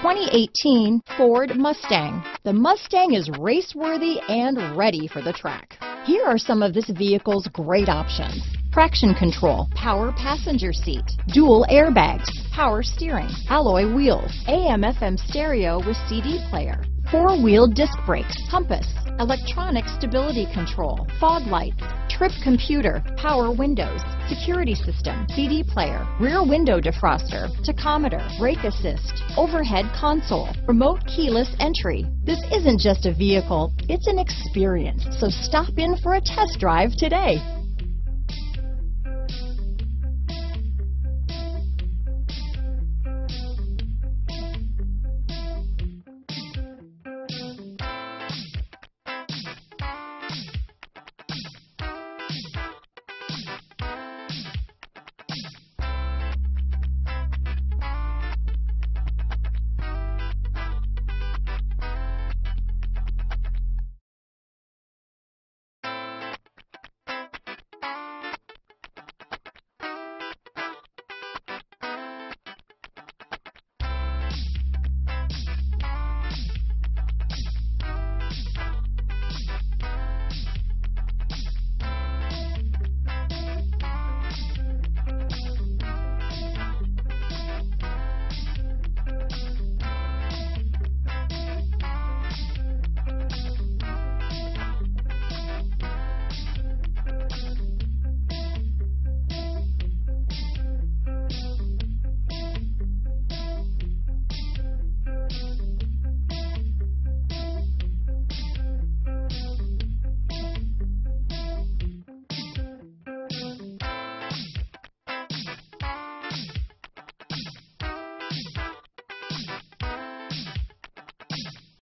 2018 Ford Mustang. The Mustang is race-worthy and ready for the track. Here are some of this vehicle's great options: traction control, power passenger seat, dual airbags, power steering, alloy wheels, AM/FM stereo with CD player, four-wheel disc brakes, compass, electronic stability control, fog lights, trip computer, power windows, security system, CD player, rear window defroster, tachometer, brake assist, overhead console, remote keyless entry. This isn't just a vehicle, it's an experience. So stop in for a test drive today.